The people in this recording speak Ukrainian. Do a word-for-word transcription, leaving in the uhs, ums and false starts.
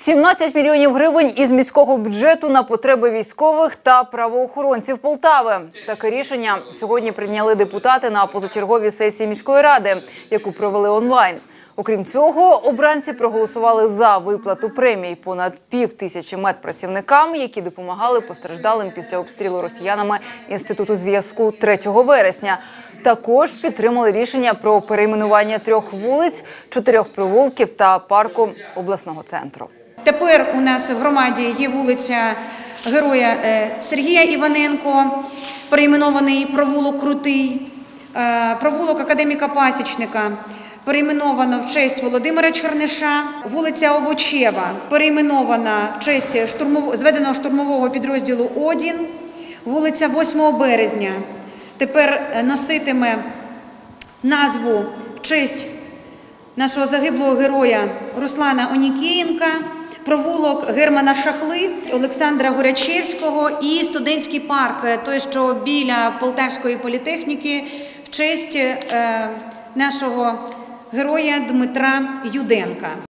сімнадцять мільйонів гривень із міського бюджету на потреби військових та правоохоронців Полтави. Таке рішення сьогодні прийняли депутати на позачерговій сесії міської ради, яку провели онлайн. Окрім цього, обранці проголосували за виплату премій понад пів тисячі медпрацівникам, які допомагали постраждалим після обстрілу росіянами Інституту зв'язку третього вересня. Також підтримали рішення про перейменування трьох вулиць, чотирьох провулків та парку обласного центру. Тепер у нас в громаді є вулиця Героя Сергія Іваненко, перейменований провулок Крутий, провулок Академіка Пасічника перейменовано в честь Володимира Черниша, вулиця Овочева перейменована в честь штурмов... зведеного штурмового підрозділу «Одін», вулиця восьмого березня тепер носитиме назву в честь нашого загиблого героя Руслана Онікієнка, провулок Германа Шахли, Олександра Горячевського і студентський парк, той, що біля Полтавської політехніки, в честь е, нашого героя Дмитра Юденка.